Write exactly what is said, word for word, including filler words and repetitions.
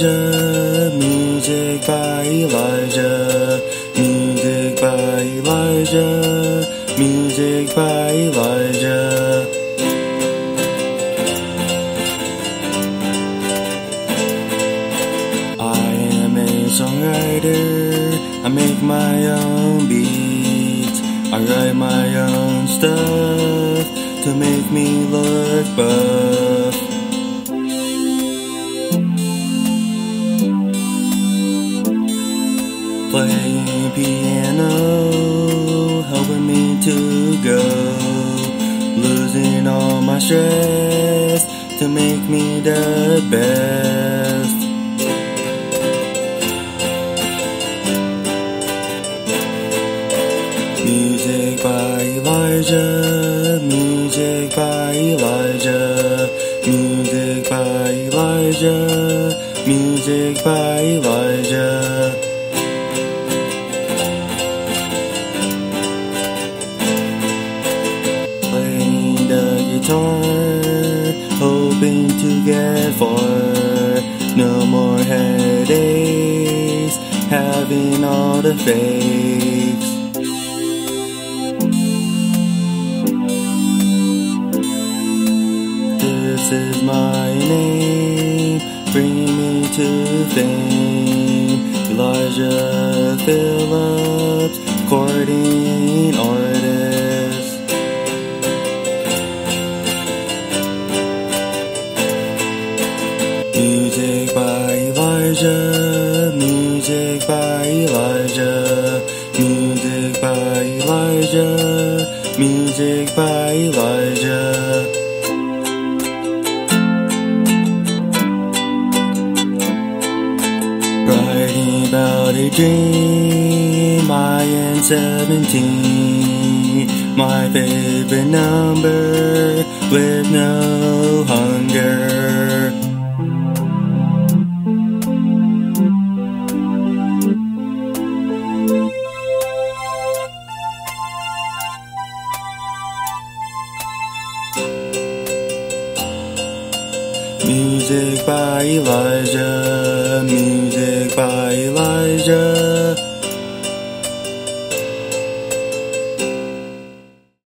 Elijah, music by Elijah, music by Elijah, music by Elijah. I am a songwriter, I make my own beats, I write my own stuff to make me look buff. Playing piano, helping me to go, losing all my stress to make me the best. Music by Elijah, music by Elijah, music by Elijah, music by Elijah. Playing the guitar, hoping to get far. No more headaches, having all the fakes. This is my name, bringing me to fame. Elijah Phillips, recording artist. Music by Elijah, music by Elijah, music by Elijah, music by Elijah. Writing about a dream, I am seventeen, my favorite number with no hunger. Music by Elijah, music by Elijah,